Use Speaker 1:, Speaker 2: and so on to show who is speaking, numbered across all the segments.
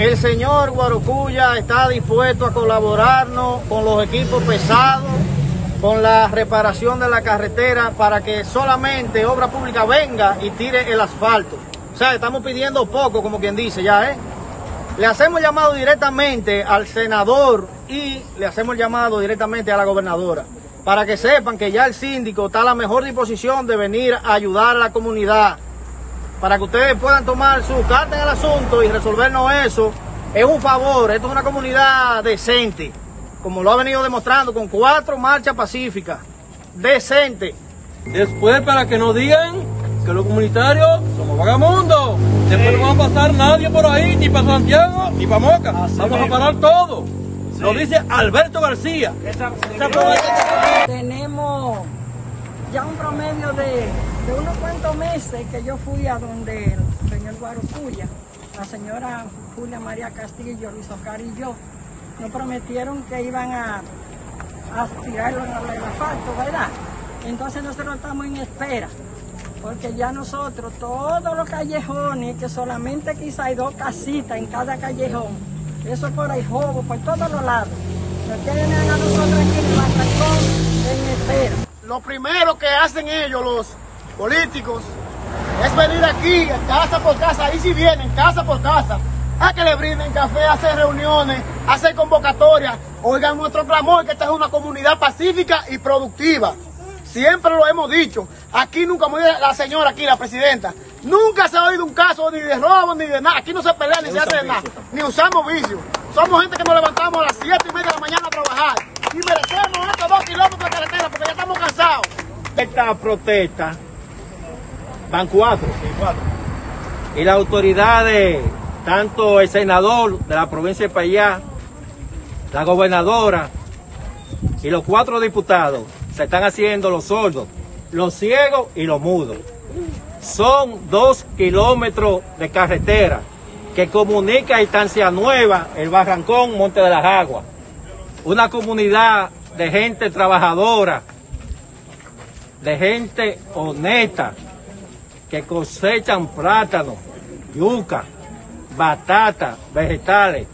Speaker 1: El señor Guarocuya está dispuesto a colaborarnos con los equipos pesados, con la reparación de la carretera, para que solamente Obra Pública venga y tire el asfalto. O sea, estamos pidiendo poco, como quien dice ya, ¿eh? Le hacemos llamado directamente al senador y le hacemos llamado directamente a la gobernadora, para que sepan que ya el síndico está a la mejor disposición de venir a ayudar a la comunidad, para que ustedes puedan tomar su carta en el asunto y resolvernos eso. Es un favor, esto es una comunidad decente, como lo ha venido demostrando con 4 marchas pacíficas, decente.
Speaker 2: Después, para que no digan que los comunitarios somos vagabundos, después no va a pasar nadie por ahí, ni para Santiago, ni para Moca, vamos a parar todo. Sí. Lo dice Alberto García.
Speaker 3: Tenemos ya un promedio de unos cuantos meses que yo fui a donde el señor Guarocuya, la señora Julia María Castillo, Luis Oscar y yo, nos prometieron que iban a tirarlo en el asfalto, ¿verdad? Entonces nosotros estamos en espera, porque ya nosotros, todos los callejones, que solamente quizá hay 2 casitas en cada callejón, eso por ahí jobo, por todos los lados, nos tienen a nosotros aquí en el balcón en espera.
Speaker 1: Lo primero que hacen ellos, los políticos, es venir aquí, casa por casa, ahí sí vienen, casa por casa, a que le brinden café, a hacer reuniones, a hacer convocatorias. Oigan nuestro clamor, que esta es una comunidad pacífica y productiva. Siempre lo hemos dicho. Aquí nunca, como dice la señora aquí, la presidenta, nunca se ha oído un caso ni de robo ni de nada. Aquí no se pelea ni se hace nada, ni usamos vicios. Somos gente que nos levantamos a las 7:30 de la mañana a trabajar y merecemos estos 2 kilómetros de carretera porque ya estamos cansados.
Speaker 4: Esta protesta van 4. Y las autoridades, tanto el senador de la provincia de Payá, la gobernadora y los 4 diputados, se están haciendo los sordos, los ciegos y los mudos. Son 2 kilómetros de carretera que comunica Estancia Nueva, El Barrancón, Monte de las Aguas. Una comunidad de gente trabajadora, de gente honesta, que cosechan plátano, yuca, batata, vegetales,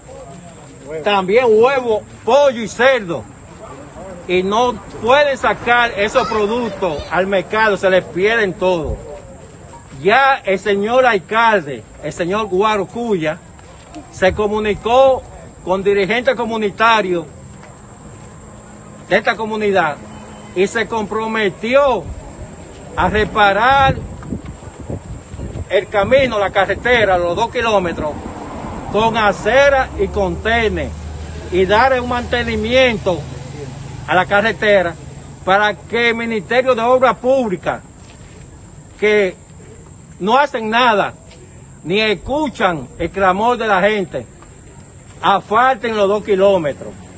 Speaker 4: también huevo, pollo y cerdo. Y no pueden sacar esos productos al mercado, se les pierden todo. Ya el señor alcalde, el señor Guarocuya, se comunicó con dirigentes comunitarios de esta comunidad y se comprometió a reparar el camino, la carretera, los 2 kilómetros, con acera y contenes, y dar un mantenimiento a la carretera para que el Ministerio de Obras Públicas, que no hacen nada, ni escuchan el clamor de la gente, asfalten los 2 kilómetros.